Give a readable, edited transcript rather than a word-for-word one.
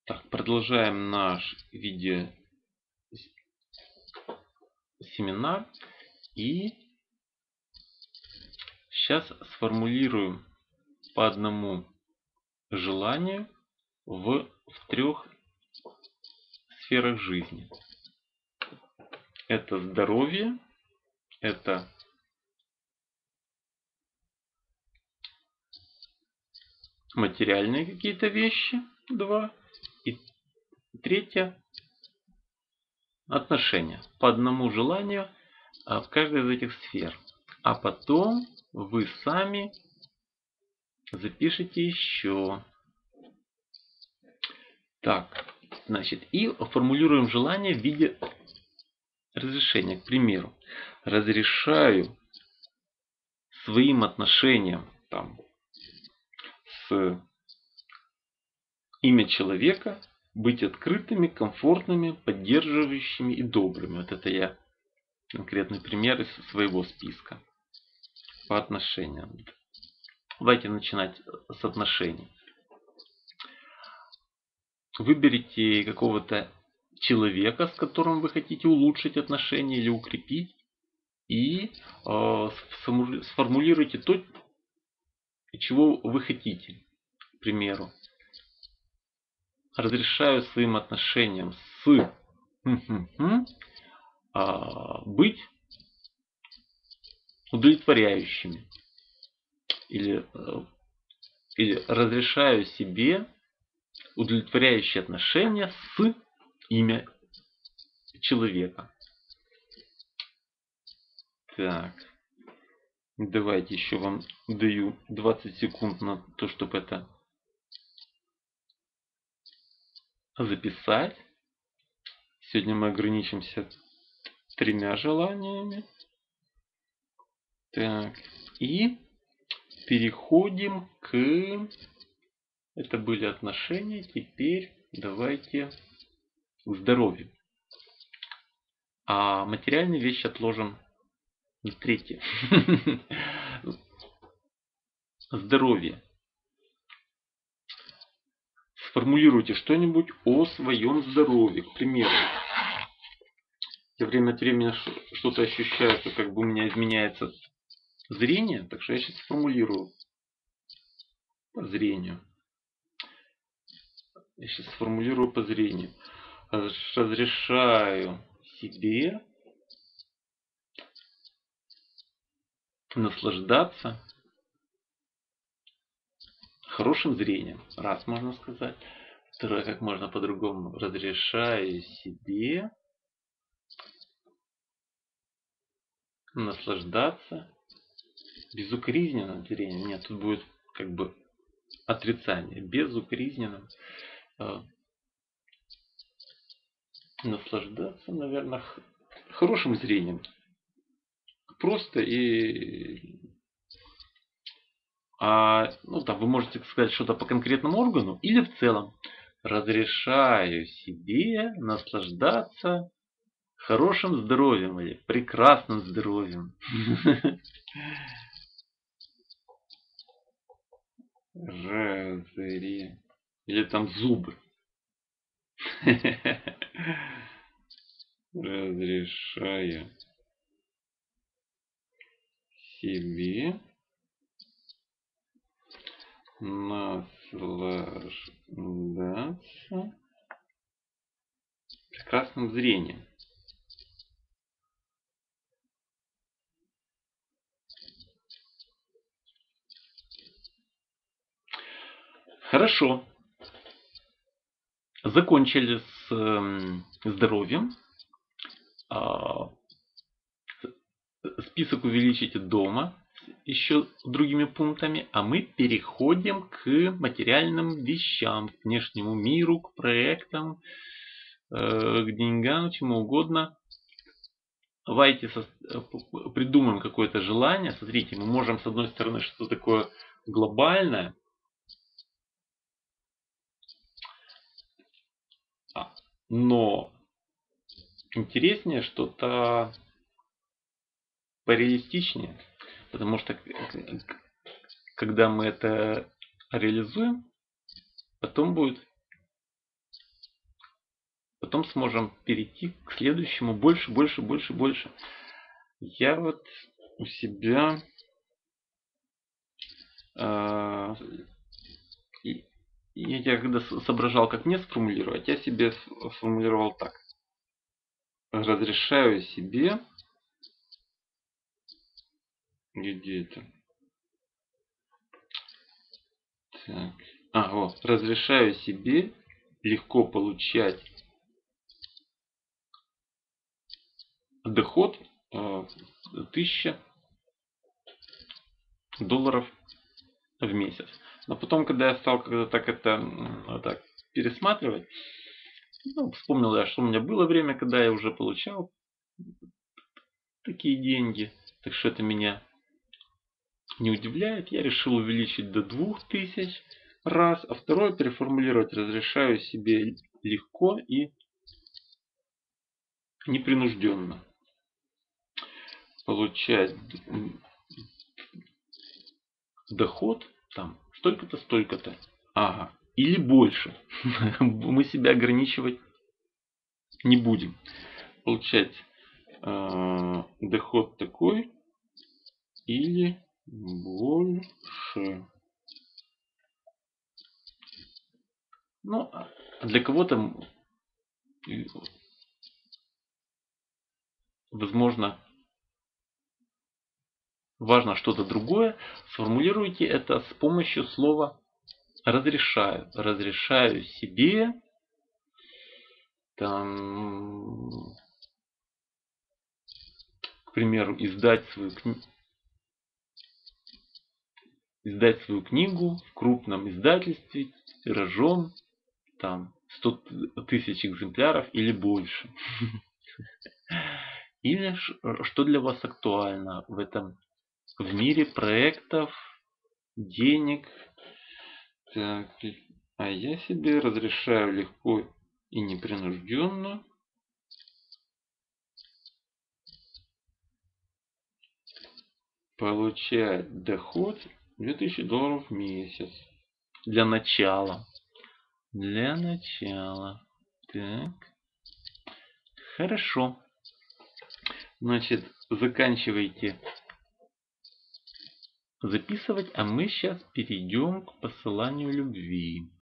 Так, продолжаем наш видеосеминар. И сейчас сформулируем по одному желанию в 3 сферах жизни. Это здоровье, это материальные какие-то вещи, 2. И 3 отношения. По одному желанию в каждой из этих сфер. А потом вы сами запишите еще. Так, значит, и формулируем желание в виде разрешения. К примеру, разрешаю своим отношениям с имя человека быть открытыми, комфортными, поддерживающими и добрыми. Вот это я конкретный пример из своего списка по отношениям. Давайте начинать с отношений. Выберите какого-то человека, с которым вы хотите улучшить отношения или укрепить, и сформулируйте то, чего вы хотите. К примеру, разрешаю своим отношениям с быть удовлетворяющими. Или разрешаю себе удовлетворяющие отношения с имя человека. Так. Давайте еще вам даю 20 секунд на то, чтобы это записать. Сегодня мы ограничимся 3 желаниями. Так. И переходим к... Это были отношения. Теперь давайте к здоровью. А материальные вещи отложим на 3. Здоровье. Сформулируйте что-нибудь о своем здоровье. К примеру, я время от времени что-то ощущаю, что как бы у меня изменяется зрение. Так что я сейчас сформулирую по зрению. Я сейчас сформулирую по зрению. Разрешаю себе наслаждаться хорошим зрением. Раз, можно сказать. Второе, как можно по-другому. Разрешаю себе наслаждаться безукоризненным зрением. Нет, тут будет как бы отрицание. Безукоризненным. Наслаждаться, наверное, хорошим зрением. Просто и... вы можете сказать что-то по конкретному органу или в целом. Разрешаю себе наслаждаться хорошим здоровьем или прекрасным здоровьем. Или там зубы. Разрешаю себе наслаждаться прекрасным зрением. Хорошо. Закончили с здоровьем. Список увеличите дома еще другими пунктами, а мы переходим к материальным вещам, к внешнему миру, к проектам, к деньгам, чему угодно. Давайте придумаем какое-то желание. Смотрите, мы можем с одной стороны что-то такое глобальное, но интереснее что-то пореалистичнее, потому что когда мы это реализуем, потом будет потом сможем перейти к следующему больше, больше, больше, больше. Я вот у себя я когда соображал, как мне сформулировать, я себе сформулировал так. Разрешаю себе, где это? Так. Вот. Разрешаю себе легко получать доход $1000 в месяц. Но потом, когда я стал так так пересматривать, вспомнил я, что у меня было время, когда я уже получал такие деньги. Так что это меня не удивляет. Я решил увеличить до 2000 раз, а второе переформулировать. Разрешаю себе легко и непринужденно получать доход там столько-то, столько-то. Или больше. Мы себя ограничивать не будем. Получать доход такой или больше. Для кого-то, возможно, важно что-то другое. Сформулируйте это с помощью слова разрешаю. Разрешаю себе там, к примеру, издать свою книгу в крупном издательстве тиражом там 100 000 экземпляров или больше. Или что для вас актуально в мире проектов, денег. Так, я себе разрешаю легко и непринужденно получать доход $2000 в месяц. Для начала. Так. Хорошо. Значит, заканчивайте записывать, а мы сейчас перейдем к посыланию любви.